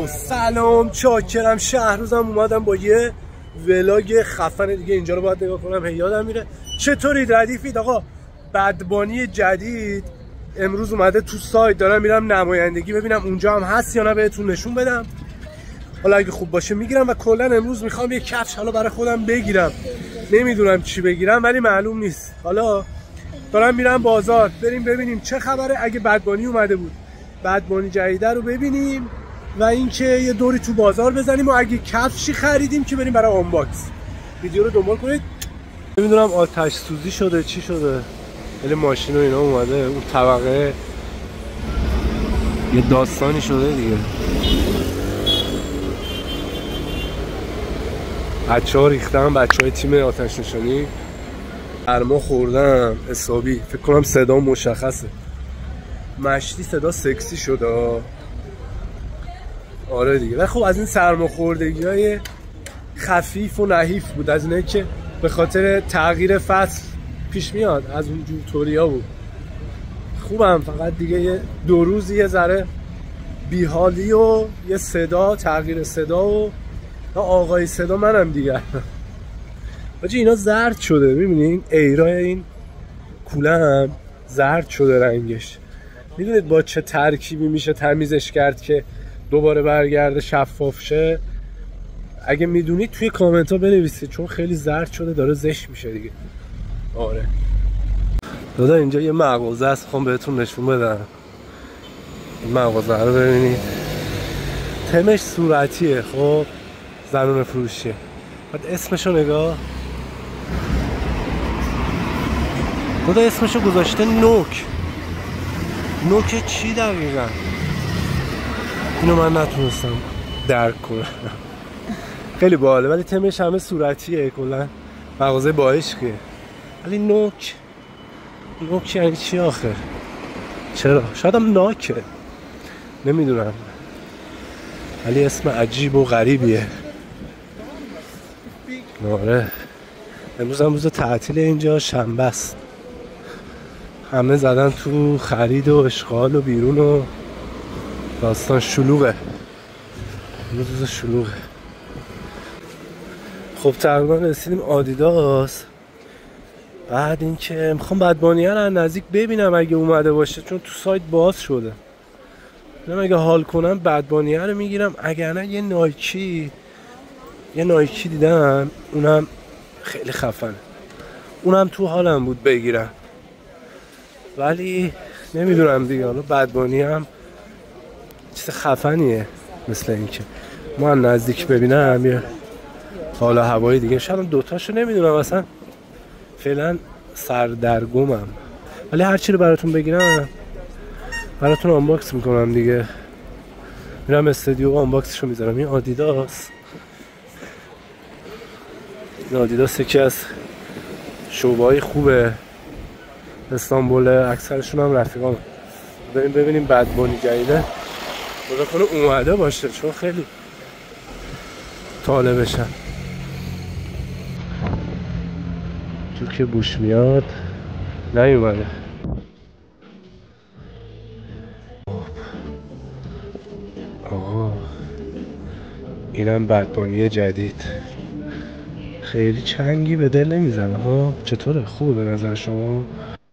سلام چاکرم. شهروزم اومدم با یه ولاگ خفن دیگه. اینجا رو باید نگاه کنم، هی یادم میره. چطورید؟ ردیفید آقا؟ بدبانی جدید امروز اومده تو سایت، دارم میرم نمایندگی ببینم اونجا هم هست یا نه، بهتون نشون بدم. حالا اگه خوب باشه میگیرم و کلا امروز میخوام یه کفش حالا برای خودم بگیرم. نمیدونم چی بگیرم ولی معلوم نیست. حالا دارم میرم بازار، بریم ببینیم چه خبره. اگه بدبانی اومده بود بدبانی جدیده رو ببینیم و اینکه یه دوری تو بازار بزنیم و اگه کفشی خریدیم که بریم برای آنباکس. ویدیو رو دنبال کنید. نمیدونم آتش سوزی شده چی شده، ولی ماشین و اینا اومده اون طبقه یه داستانی شده دیگه. بچه ها ریختن، بچه های تیم آتش نشانی. سرما خوردم حسابی، فکر کنم صدا مشخصه. مشتی صدا سکسی شده. آره دیگه. و خب از این سرماخوردگی های خفیف و نحیف بود، از اینه که به خاطر تغییر فصل پیش میاد، از اون جور طوریا بود. خوبم، فقط دیگه یه دو روز یه ذره بیحالی و یه صدا، تغییر صدا و آقای صدا منم دیگه. حاجی اینا زرد شده، میبینی این ایرای این کوله هم زرد شده رنگش. میدونید با چه ترکیبی میشه تمیزش کرد که دوباره برگرده شفاف شه؟ اگه میدونید توی کامنت ها بنویسید، چون خیلی زرد شده، داره زشت میشه دیگه. آره دادا اینجا یه مغازه است، خوام بهتون نشون بدم. این مغازه رو ببینید، تمش صورتیه. خب زنونه فروشیه. بعد اسمشو نگاه، دادا اسمشو گذاشته نوک. نوک چی دقیقا؟ اینو من نتونستم درک کنم. خیلی باحاله ولی تمش همه صورتیه. کلا مغازه با عشقیه. ولی نوک یعنی چی آخر؟ چرا؟ شاید هم ناکه، نمیدونم، ولی اسم عجیب و غریبیه. آره امروز هم روز تعطیل، اینجا شنبه است. همه زدن تو خرید و اشغال و بیرون و داستان شلوغه. روز شلوغه. خب تقریبا رسیدیم آدیداس. بعد اینکه میخوام بدبانیه رو نزدیک ببینم اگه اومده باشه، چون تو سایت باز شده. من اگه حال کنم بدبانیه رو میگیرم، اگر نه یه نایکی دیدم، اونم خیلی خفنه، اونم تو حالم بود بگیرم، ولی نمیدونم دیگه. حالا بدبانیه هم چیز خفنیه، مثل اینکه ما نزدیک ببینم یه حالا هوایی دیگه. شاید دوتاشو نمیدونم، اصلا فعلا سردرگمم، ولی هرچی رو براتون بگیرم براتون آنباکس میکنم دیگه. میرم استودیو و آنباکسشو میذارم. این آدیداس یکی از شعبه‌های خوبه استانبول، اکثرشون هم رفیقام. بریم ببینیم بدبانی جدیده خدا کنه اومده باشه، چون خیلی طالبشم. تو که بوش میاد نیومده. آقا اینم بدبانی جدید، خیلی چنگی به دل نمیزنه ها. چطوره؟ خوبه به نظر شما؟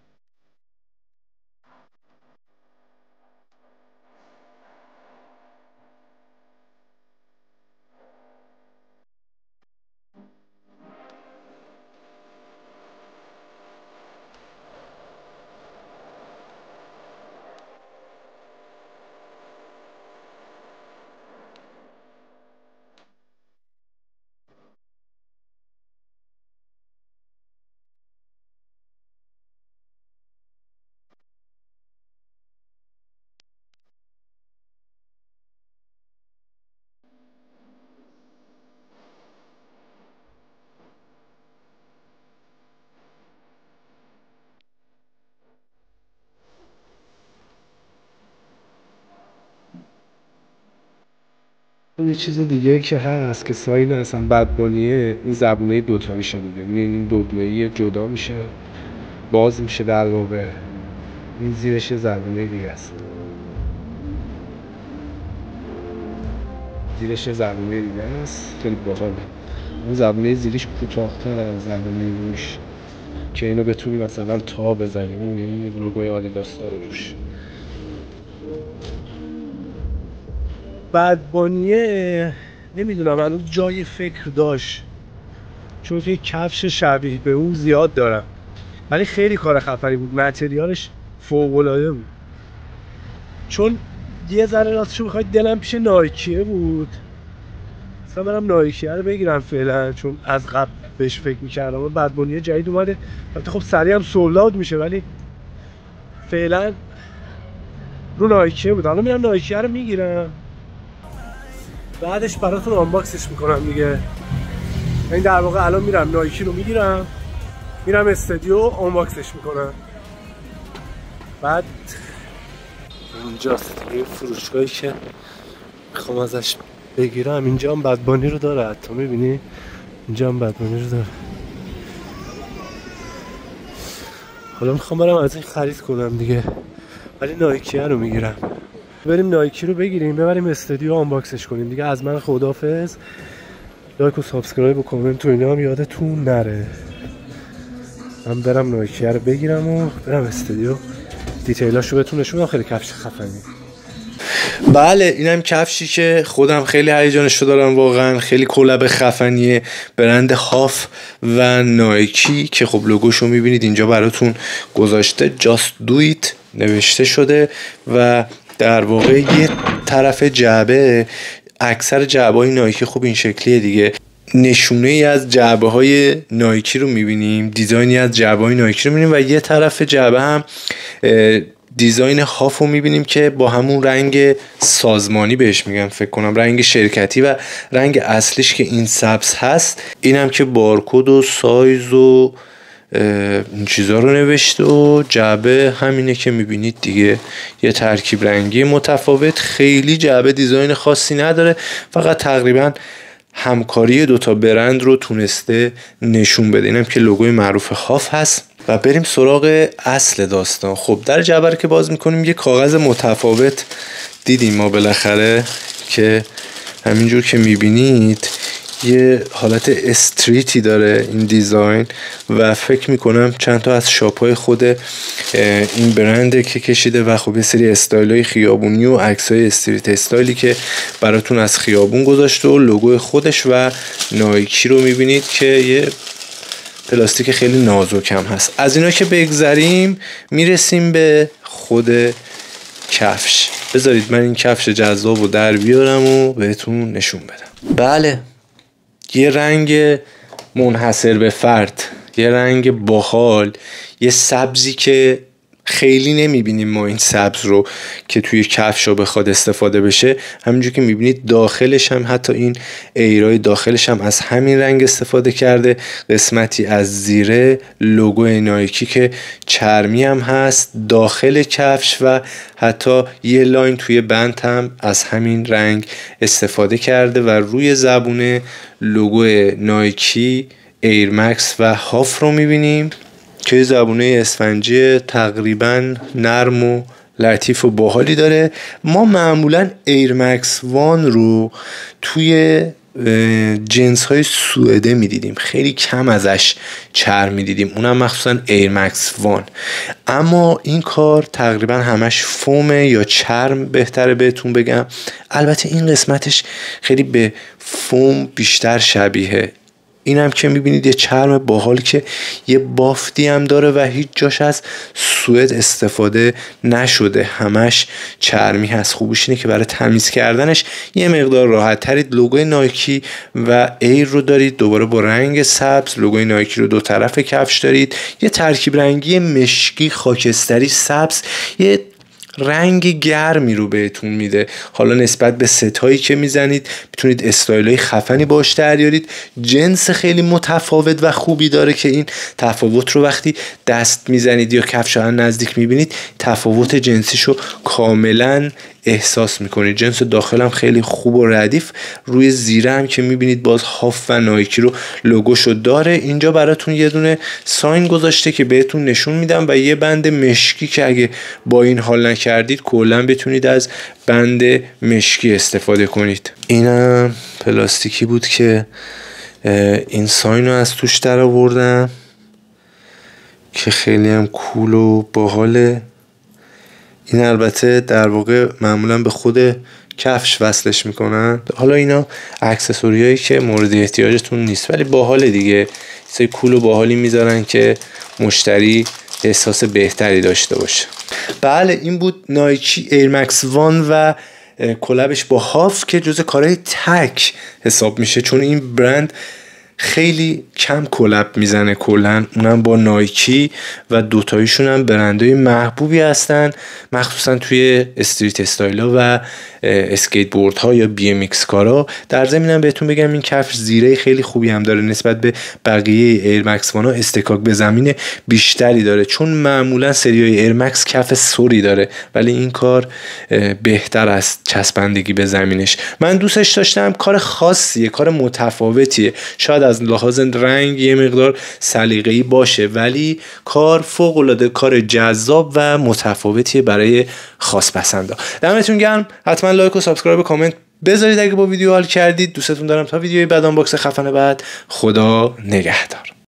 یه چیز دیگه که هست که ساین اصلا بدبانیه، این زبونه دوتایی شده. این دوتایی جدا میشه، باز میشه در واقع. این زیرش زبونه دیگه است. زیرش زبونه دیگه است، خیلی باحاله. اون زبونه زیرش کوتاه‌تر از زبونه روش که اینو بتونی مثلا تا بزنی. این لوگوی آدیداس داره روش. بد بانیه نمیدونم الان جای فکر داشت، چون که کفش شبیه به اون زیاد دارم، ولی خیلی کار خفنی بود، متریالش فوق‌العاده بود. چون یه ذره راستشو بخواید دلم پیش نایکیه بود، اصلا برم نایکیه رو بگیرم فعلا، چون از قبل بهش فکر میکردم. بد بانی جدید اومده، البته خب سریع هم سولد اوت میشه، ولی فعلا رو نایکیه بود. الان میرم نایکیه رو میگیرم، بعدش براتون آنباکسش میکنم دیگه. این در واقع الان میرم نایکی رو میگیرم، میرم استودیو آنباکسش میکنم. بعد اینجاست یه فروشگاهی که میخوام ازش بگیرم. اینجا هم بد بانی رو داره، حتی میبینی اینجا هم بد بانی رو داره. حالا میخوام برم از این خرید کنم دیگه، ولی نایکیه رو میگیرم. بریم نایکی رو بگیریم، ببریم استودیو آنباکسش کنیم دیگه. از من خداحافظ. لایک و سابسکرایب و کامنت و اینا هم یادتون نره. من برم نایکیه رو بگیرم و برم استودیو دیتیلاشو بهتون نشون بدم. خیلی کفش خفنی. بله اینم کفشی که خودم خیلی هیجانشو دارم، واقعا خیلی کلاب خفنیه، برند هاف و نایکی که خب لوگوشو میبینید اینجا براتون گذاشته، Just Do It نوشته شده و در واقع یه طرف جعبه، اکثر جعبه های نایکی خب این شکلیه دیگه، نشونه ای از جعبه های نایکی رو میبینیم، دیزاینی از جعبه های نایکی رو میبینیم و یه طرف جعبه هم دیزاین هاف رو میبینیم که با همون رنگ سازمانی بهش میگن فکر کنم، رنگ شرکتی و رنگ اصلیش که این سبز هست. اینم که بارکد و سایز و این چیزا رو نوشته و جعبه همینه که میبینید دیگه، یه ترکیب رنگی متفاوت. خیلی جعبه دیزاین خاصی نداره، فقط تقریبا همکاری دوتا برند رو تونسته نشون بده. اینم که لوگوی معروف هاف هست. و بریم سراغ اصل داستان. خب در جعبه رو که باز میکنیم یه کاغذ متفاوت دیدیم ما بالاخره که همینجور که میبینید یه حالت استریتی داره این دیزاین و فکر میکنم چند تا از شاپ‌های خود این برنده که کشیده و خب یه سری استایل‌های خیابونی و عکس‌های استریت استایلی که براتون از خیابون گذاشته و لوگوی خودش و نایکی رو میبینید که یه پلاستیک خیلی نازک هم هست. از اینا که بگذریم میرسیم به خود کفش. بذارید من این کفش جذاب رو در بیارم و بهتون نشون بدم. بله یه رنگ منحصر به فرد، یه رنگ باحال، یه سبزی که خیلی نمیبینیم ما این سبز رو که توی کفش رو بخواد استفاده بشه. همینجور که میبینید داخلش هم، حتی این ایرای داخلش هم از همین رنگ استفاده کرده. قسمتی از زیره لوگوی نایکی که چرمی هم هست داخل کفش و حتی یه لاین توی بند هم از همین رنگ استفاده کرده و روی زبونه لوگوی نایکی، ایرمکس و هاف رو میبینیم که زبونه اسفنجی تقریبا نرم و لطیف و باحالی داره. ما معمولا ایرمکس وان رو توی جنس های سوئده میدیدیم، خیلی کم ازش چرم میدیدیم، اونم مخصوصا ایرمکس وان. اما این کار تقریبا همش فومه یا چرم بهتره بهتون بگم. البته این قسمتش خیلی به فوم بیشتر شبیه. این هم که میبینید یه چرم باحال که یه بافتی هم داره و هیچ جاش از سوئد استفاده نشده، همش چرمی هست. خوبیش اینه که برای تمیز کردنش یه مقدار راحت ترید. لوگوی نایکی و ایر رو دارید دوباره با رنگ سبز، لوگوی نایکی رو دو طرف کفش دارید، یه ترکیب رنگی مشکی خاکستری سبز، یه رنگ گرمی رو بهتون میده. حالا نسبت به ستایی که میزنید میتونید استایلای خفنی باش دریارید. جنس خیلی متفاوت و خوبی داره که این تفاوت رو وقتی دست میزنید یا کفش رو نزدیک میبینید تفاوت جنسیشو کاملا احساس میکنید. جنس داخل هم خیلی خوب و ردیف. روی زیره هم که میبینید باز هاف و نایکی رو لوگوشو داره. اینجا براتون یه دونه ساین گذاشته که بهتون نشون میدم و یه بند مشکی که اگه با این حال نکردید کلا بتونید از بند مشکی استفاده کنید. اینم پلاستیکی بود که این ساین رو از توش در آوردم که خیلی هم کول و باحاله. این البته در واقع معمولا به خود کفش وصلش میکنن. حالا اینا اکسسوریایی که مورد احتیاجتون نیست ولی باحاله دیگه، سه کول و باحالی میذارن که مشتری احساس بهتری داشته باشه. بله این بود نایکی ایرمکس وان و کلابش با هاف که جز کارهای تک حساب میشه، چون این برند خیلی کم کلاب میزنه کلن، اونم با نایکی و دوتایشون هم برندهای محبوبی هستن مخصوصا توی استریت استایلا و اسکیت بورد ها یا بی ام ایکس کارا. در ضمن بهتون بگم این کفش زیره خیلی خوبی هم داره، نسبت به بقیه ایرمکس وانا استکاک به زمین بیشتری داره، چون معمولا سریای ایرمکس کف سوری داره ولی این کار بهتر از چسبندگی به زمینش. من دوستش داشتم، کار خاصیه، کار متفاوتیه، شاید از لحاظ رنگ یه مقدار سلیقه‌ای باشه ولی کار فوق‌العاده کار جذاب و متفاوتیه برای خاص پسندا. دمتون گرم، حتما لایک و سابسکرایب و کامنت بذارید اگه با ویدیو حال کردید. دوستتون دارم. تا ویدیوی بعد، آنباکس خفن بعد، خدا نگهدار.